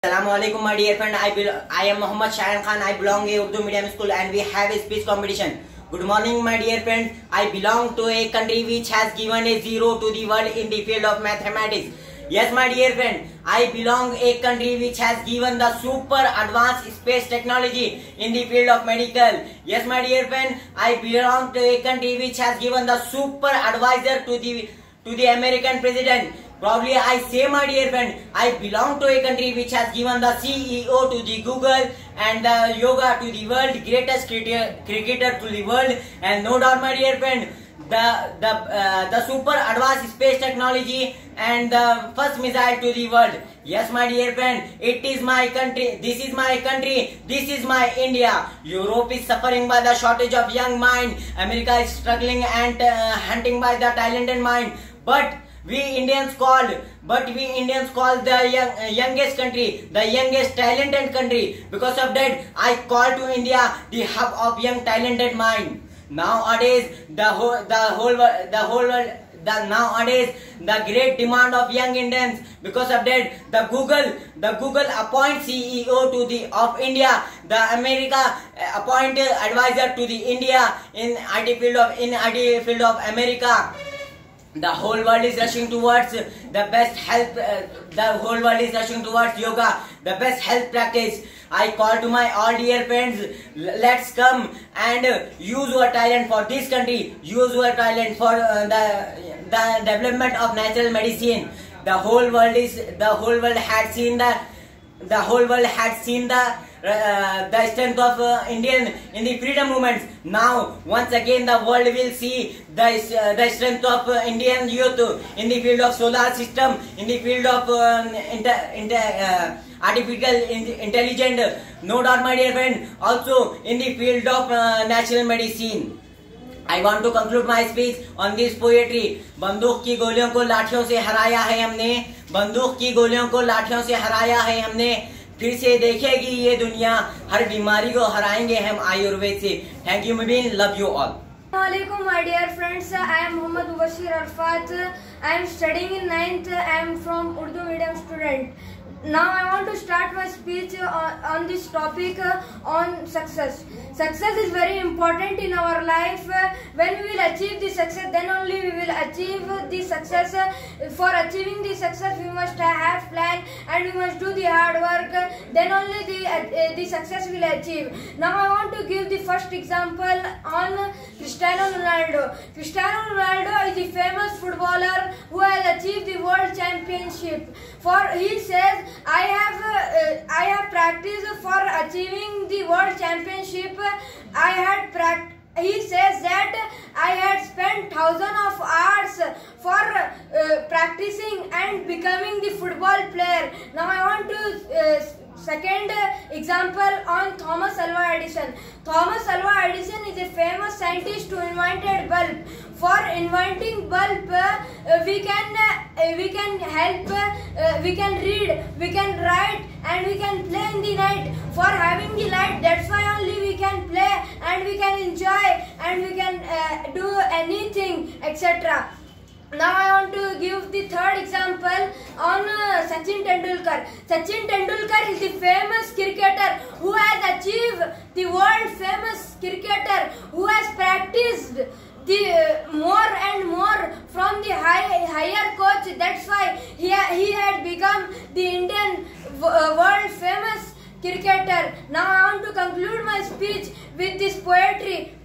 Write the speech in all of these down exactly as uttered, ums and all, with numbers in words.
Assalamualaikum, my dear friend. I be, I am Muhammad Shayan Khan. I belong to Urdu medium school and we have a speech competition. Good morning, my dear friends. I belong to a country which has given a zero to the world in the field of mathematics. Yes, my dear friend. I belong a country which has given the super advanced space technology in the field of medical. Yes, my dear friend. I belong to a country which has given the super advisor to the to the American president. Probably I say, my dear friend, I belong to a country which has given the C E O to the Google and the yoga to the world, greatest cricketer to the world, and no doubt, my dear friend, the the uh, the super advanced space technology and the first missile to the world. Yes, my dear friend, it is my country. This is my country. This is my India. Europe is suffering by the shortage of young mind. America is struggling and uh, hunting by the talented mind. But we Indians called, but we Indians call the young, uh, youngest country, the youngest talented country. Because of that, I call to India the hub of young talented mind. Nowadays, the whole, the whole, the whole world, the nowadays the great demand of young Indians. Because of that, the Google, the Google appoint C E O to the of India. The America appoint advisor to the India in I T field of in I T field of America. The whole world is rushing towards the best health. Uh, the whole world is rushing towards yoga, the best health practice. I call to my all dear friends, let's come and uh, use your talent for this country. Use your talent for uh, the the development of natural medicine. The whole world is the whole world had seen the the whole world had seen the uh, the strength of uh, Indian in the freedom movements. Now once again the world will see the uh, the strength of uh, Indian youth in the field of solar system, in the field of uh, inter, inter, uh, artificial intelligence. No doubt, my dear friend, also in the field of uh, natural medicine. I want to conclude my speech on this poetry. बंदूक की गोलियों को लाठियों से हराया है हमने, बंदूक की गोलियों को लाठियों से हराया है हमने, फिर से देखेगी ये दुनिया, हर बीमारी को हराएंगे हम आयुर्वेद से. Thank you, Mubin. Love you all. Assalamualaikum, my dear friends. I am Muhammad Mubashir Arfat. I am studying in ninth. I am from Urdu medium student. Now I want to start my speech on, on this topic uh, on success. Success is very important in our life. Uh, when we will achieve the success, then only we will achieve the success. Uh, for achieving the success, we must have plan and we must do the hard work. Uh, then only the uh, the success will achieve. Now I want to give the first example on Cristiano Ronaldo. Cristiano Ronaldo is the famous footballer who has achieved the world championship. For he says, I have uh, I have practiced for achieving the world championship. I had pract. He says that I had spent thousands of hours for uh, practicing and becoming the football player. Now I want to uh, second example on Thomas Alva Edison. Thomas Alva Edison is a famous scientist who invented bulb. For inventing bulb, uh, we can uh, we can help, uh, we can read, we can write, and we can play in the night. For having the light, that's why only we can play and we can enjoy and we can uh, do anything, et cetera. Now I want to give the third example on uh, Sachin Tendulkar. Sachin Tendulkar is the famous cricketer who has achieved the world famous cricketer who has practiced the uh, more and more from the high, higher coach. That's why he, ha he had become the Indian uh, world famous cricketer. Now I want to conclude my speech with this poetry.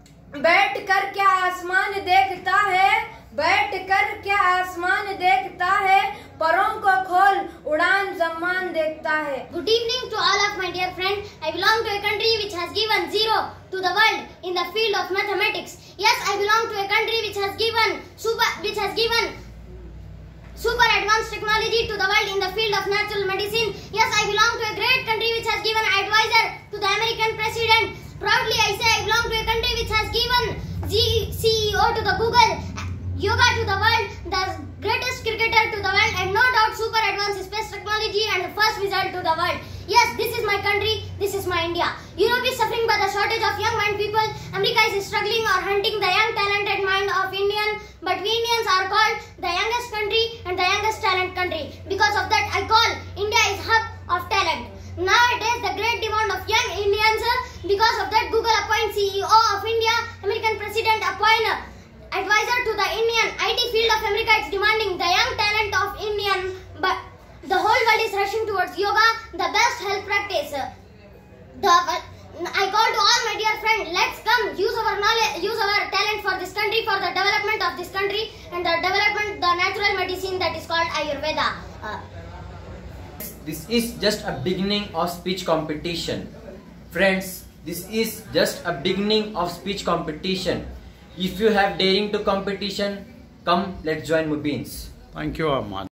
बैठ कर क्या आसमान देखता है, बैठ कर क्या आसमान देखता है, परों को खोल उड़ान ज़मान देखता है. Good evening to all of my dear friends. I belong to a country which has given zero to the world in the field of mathematics. Yes, I belong to a country which has given super, which has given super advanced technology to the world in the field of natural medicine. Yes, I belong to a great country which has given advisor to the American president. Proudly I say I belong to a country which has given C E O to the Google, yoga to the world, the greatest cricketer to the world, and no doubt super advanced space technology and the first missile to the world. Yes, this is my country, this is my India. Europe is suffering by the shortage of young mind people. America is struggling or hunting the young talented mind of Indian. But we Indians are called the youngest country and the youngest talent country. Because of that, I call India is hub of talent. Because of that, Google appoints C E O of India. American President appoint advisor to the Indian I T field of America. It's demanding the young talent of Indian, but the whole world is rushing towards yoga, the best health practice. The I call to all my dear friends, let's come use our knowledge, use our talent for this country, for the development of this country and the development, the natural medicine that is called Ayurveda. Uh, This is just a beginning of speech competition. Friends, this is just a beginning of speech competition. If you have daring to competition, come, let's join Mubins. Thank you, Ahmad.